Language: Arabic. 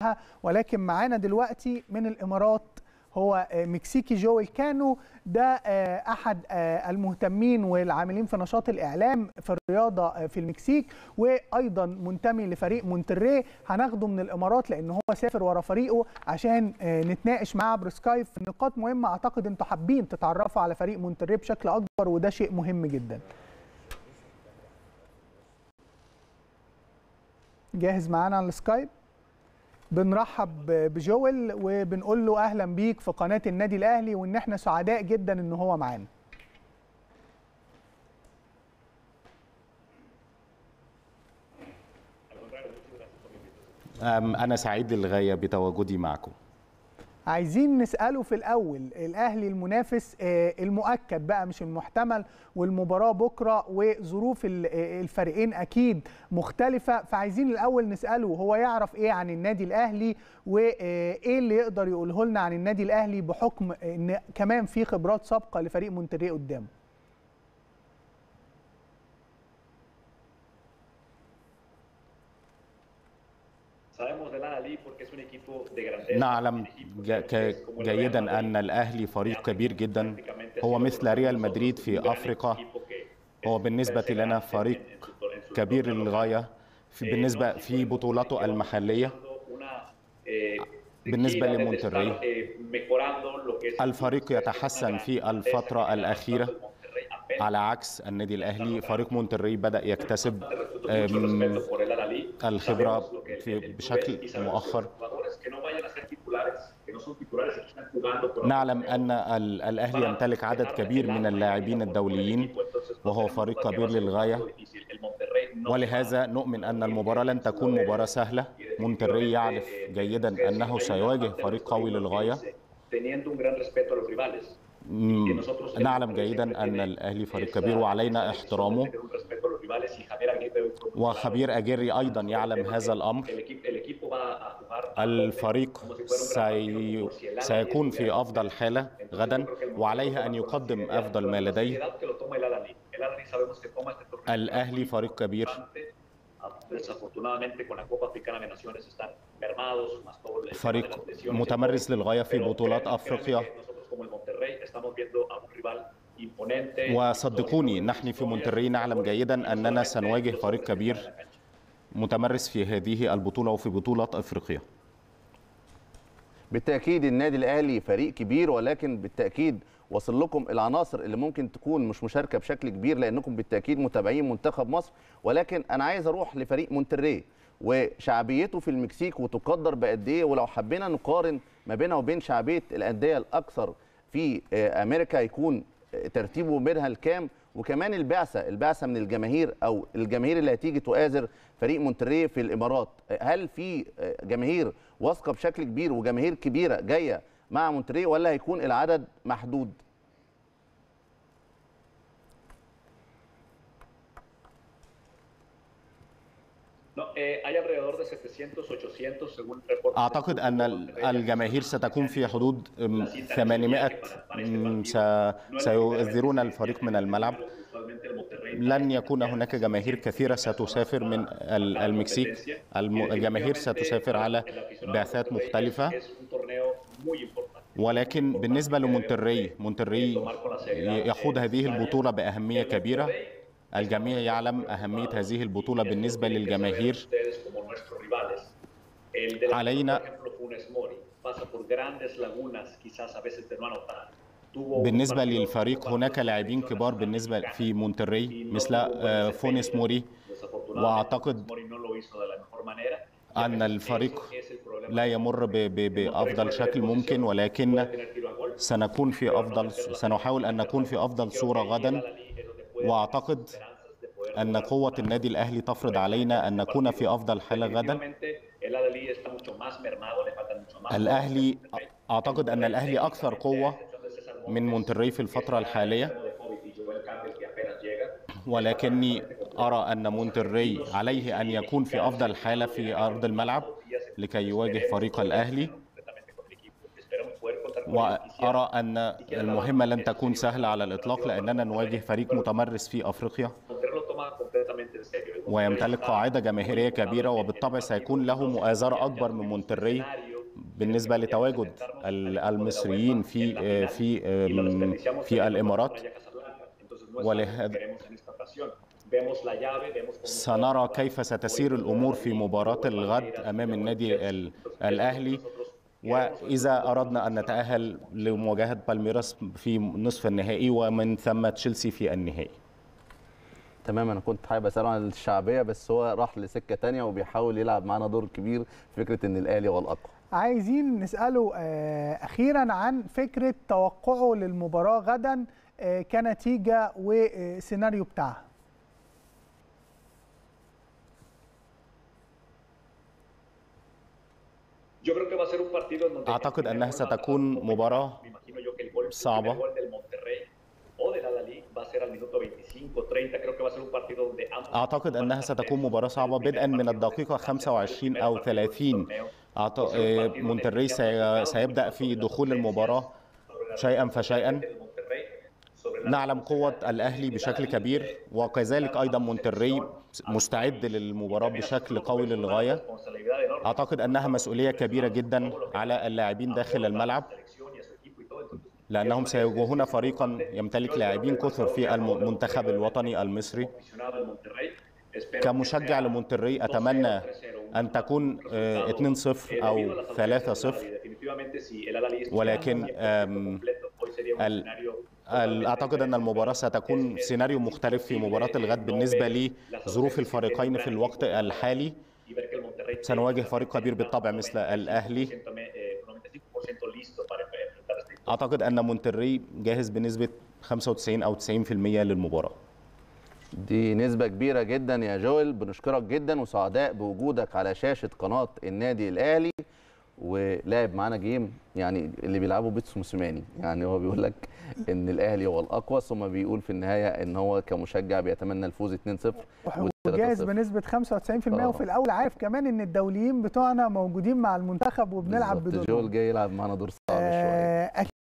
ولكن معانا دلوقتي من الإمارات هو مكسيكي جويل كانو. ده أحد المهتمين والعاملين في نشاط الإعلام في الرياضة في المكسيك، وأيضا منتمي لفريق مونتري. هناخده من الإمارات لأن هو سافر ورا فريقه عشان نتناقش معاه عبر سكايب في نقاط مهمة. أعتقد أنتوا حابين تتعرفوا على فريق مونتري بشكل أكبر، وده شيء مهم جدا. جاهز معانا على السكايب؟ بنرحب بجويل وبنقول له اهلا بيك في قناه النادي الاهلي، وان احنا سعداء جدا ان هو معانا. انا سعيد للغايه بتواجدي معكم. عايزين نساله في الاول، الاهلي المنافس المؤكد بقى مش المحتمل، والمباراه بكره وظروف الفريقين اكيد مختلفه، فعايزين الاول نساله هو يعرف ايه عن النادي الاهلي، وايه اللي يقدر يقوله لنا عن النادي الاهلي بحكم ان كمان في خبرات سابقه لفريق مونتري قدامه. نعلم جيدا أن الأهلي فريق كبير جدا، هو مثل ريال مدريد في أفريقيا. هو بالنسبة لنا فريق كبير للغاية بالنسبة في بطولاته المحلية. بالنسبة لمونتري، الفريق يتحسن في الفترة الأخيرة على عكس النادي الأهلي. فريق مونتري بدأ يكتسب الخبرة بشكل مؤخر. نعلم أن الأهلي يمتلك عدد كبير من اللاعبين الدوليين، وهو فريق كبير للغاية، ولهذا نؤمن أن المباراة لن تكون مباراة سهلة. مونتري يعرف جيدا أنه سيواجه فريق قوي للغاية. نعلم جيدا أن الأهلي فريق كبير وعلينا احترامه، وخبير أجيري أيضا يعلم هذا الأمر. الفريق سيكون في أفضل حالة غدا، وعليه أن يقدم أفضل ما لديه. الأهلي فريق كبير، فريق متمرس للغاية في بطولات أفريقيا، وصدقوني نحن في مونتري نعلم جيدا أننا سنواجه فريق كبير متمرس في هذه البطولة وفي بطولة أفريقيا. بالتأكيد النادي الأهلي فريق كبير، ولكن بالتأكيد وصل لكم العناصر اللي ممكن تكون مش مشاركة بشكل كبير، لأنكم بالتأكيد متابعين منتخب مصر. ولكن أنا عايز أروح لفريق مونتري وشعبيته في المكسيك وتقدر بقد إيه، ولو حبينا نقارن ما بينها وبين شعبية الأندية الأكثر في أمريكا يكون ترتيبه منها الكام، وكمان البعثة من الجماهير أو الجماهير اللي هتيجي تؤازر فريق مونتري في الإمارات. هل في جماهير واثقة بشكل كبير وجماهير كبيرة جاية مع مونتري، ولا هيكون العدد محدود؟ أعتقد أن الجماهير ستكون في حدود 800 سيؤذرون الفريق من الملعب. لن يكون هناك جماهير كثيرة ستسافر من المكسيك. الجماهير ستسافر على بعثات مختلفة، ولكن بالنسبة لمونتري، مونتري يخوض هذه البطولة بأهمية كبيرة. الجميع يعلم أهمية هذه البطولة بالنسبة للجماهير. علينا بالنسبة للفريق هناك لاعبين كبار بالنسبة في مونتري مثل فونيس موري، وأعتقد أن الفريق لا يمر بأفضل شكل ممكن، ولكن سنحاول أن نكون في أفضل صورة غدا. وأعتقد أن قوة النادي الأهلي تفرض علينا أن نكون في أفضل حالة غدا. أعتقد أن الأهلي أكثر قوة من مونتري في الفترة الحالية، ولكني أرى أن مونتري عليه أن يكون في أفضل حالة في أرض الملعب لكي يواجه فريق الأهلي. وأرى أن المهمة لن تكون سهلة على الإطلاق، لأننا نواجه فريق متمرس في أفريقيا. ويمتلك قاعدة جماهيرية كبيرة، وبالطبع سيكون له مؤازرة أكبر من مونتري بالنسبة لتواجد المصريين في الإمارات. ولهذا سنرى كيف ستسير الأمور في مباراة الغد أمام النادي الأهلي، وإذا أردنا أن نتأهل لمواجهة بالميراس في نصف النهائي ومن ثم تشيلسي في النهائي. تمام. انا كنت حابب اساله عن الشعبيه، بس هو راح لسكه ثانيه وبيحاول يلعب معانا دور كبير في فكره ان الاهلي هو الاقوى. عايزين نساله اخيرا عن فكره توقعه للمباراه غدا كنتيجه وسيناريو بتاعها. أعتقد أنها ستكون مباراة صعبة. أعتقد أنها ستكون مباراة صعبة بدءا من الدقيقة 25 أو 30. مونتري سيبدأ في دخول المباراة شيئا فشيئا. نعلم قوة الأهلي بشكل كبير، وكذلك أيضا مونتري مستعد للمباراة بشكل قوي للغاية. أعتقد أنها مسؤولية كبيرة جدا على اللاعبين داخل الملعب، لأنهم سيواجهون فريقا يمتلك لاعبين كثر في المنتخب الوطني المصري. كمشجع لمونتري أتمنى أن تكون 2-0 أو 3-0، ولكن أعتقد أن المباراة ستكون سيناريو مختلف في مباراة الغد بالنسبة لظروف الفريقين في الوقت الحالي. سنواجه فريق كبير بالطبع مثل الأهلي. أعتقد أن مونتري جاهز بنسبة 95 أو 90% للمباراة. دي نسبة كبيرة جدا يا جويل، بنشكرك جدا وسعداء بوجودك على شاشة قناة النادي الأهلي. ولعب معانا جيم يعني اللي بيلعبه بيتسو موسيماني، يعني هو بيقول لك ان الاهلي هو الاقوى، ثم بيقول في النهايه ان هو كمشجع بيتمنى الفوز 2-0 وجاهز بنسبه 95%. وفي الاول عارف كمان ان الدوليين بتوعنا موجودين مع المنتخب وبنلعب بدورهم. جول جاي يلعب معانا دور صعب شويه.